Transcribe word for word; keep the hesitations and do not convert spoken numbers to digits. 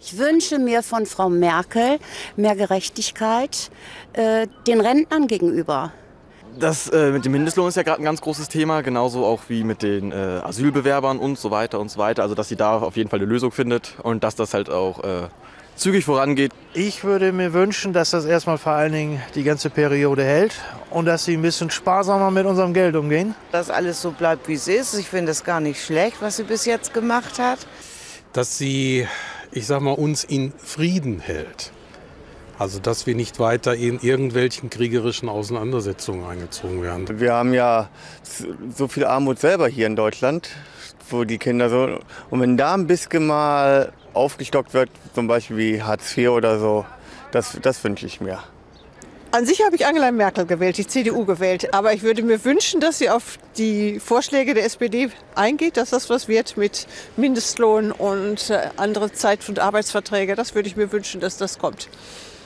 Ich wünsche mir von Frau Merkel mehr Gerechtigkeit äh, den Rentnern gegenüber. Das äh, mit dem Mindestlohn ist ja gerade ein ganz großes Thema, genauso auch wie mit den äh, Asylbewerbern und so weiter und so weiter. Also dass sie da auf jeden Fall eine Lösung findet und dass das halt auch äh, zügig vorangeht. Ich würde mir wünschen, dass das erstmal vor allen Dingen die ganze Periode hält und dass sie ein bisschen sparsamer mit unserem Geld umgehen. Dass alles so bleibt, wie es ist. Ich finde es gar nicht schlecht, was sie bis jetzt gemacht hat. Dass sie, ich sag mal, uns in Frieden hält. Also dass wir nicht weiter in irgendwelchen kriegerischen Auseinandersetzungen eingezogen werden. Wir haben ja so viel Armut selber hier in Deutschland, wo die Kinder so... Und wenn da ein bisschen mal aufgestockt wird, zum Beispiel wie Hartz vier oder so, das, das wünsche ich mir. An sich habe ich Angela Merkel gewählt, die C D U gewählt. Aber ich würde mir wünschen, dass sie auf die Vorschläge der S P D eingeht, dass das was wird mit Mindestlohn und andere Zeit- und Arbeitsverträge. Das würde ich mir wünschen, dass das kommt.